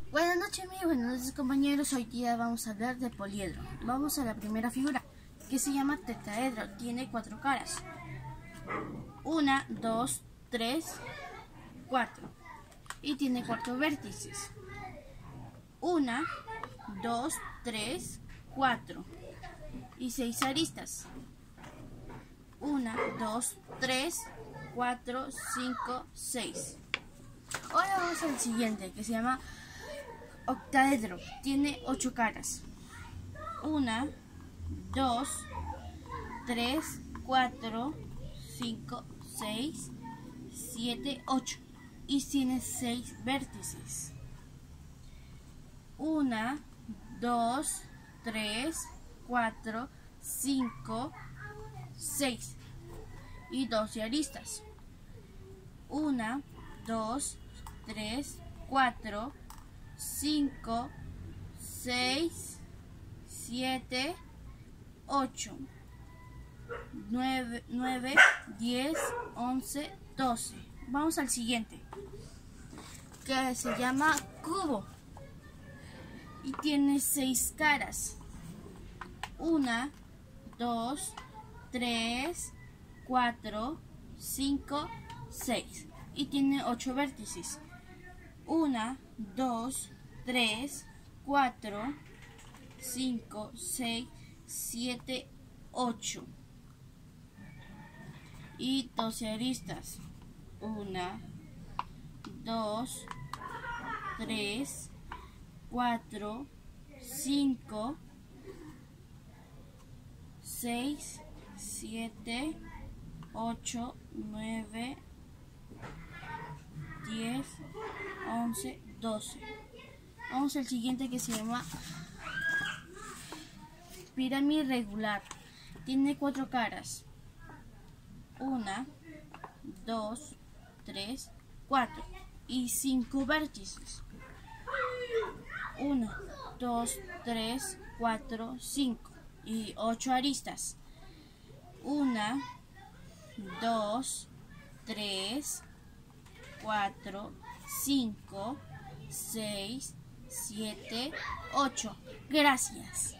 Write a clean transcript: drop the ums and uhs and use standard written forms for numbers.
Buenas noches amigos, buenas noches compañeros. Hoy día vamos a hablar de poliedro. Vamos a la primera figura, que se llama tetraedro. Tiene 4 caras. 1, 2, 3, 4. Y tiene 4 vértices. 1, 2, 3, 4. Y 6 aristas. 1, 2, 3, 4, 5, 6. Ahora vamos al siguiente, que se llama octaedro. Tiene 8 caras. 1, 2, 3, 4, 5, 6, 7, 8. Y tiene 6 vértices. 1, 2, 3, 4, 5, 6. Y 12 aristas. 1, 2, 3, 4, 5, 6, 7, 8, 9, 10, 11, 12. Vamos al siguiente, que se llama cubo. Y tiene 6 caras. 1, 2, 3, 4, 5, 6. Y tiene 8 vértices. 1, 2, 3, 4, 5, 6, 7, 8. Y 12 aristas. 1, 2, 3, 4, 5, 6, 7, 8, 9, 10, 11, 12. Vamos al siguiente, que se llama pirámide regular. Tiene 4 caras. 1, 2, 3, 4. Y 5 vértices. 1, 2, 3, 4, 5. Y 8 aristas. 1, 2, 3, 4, 5, 6, 7, 8. Gracias.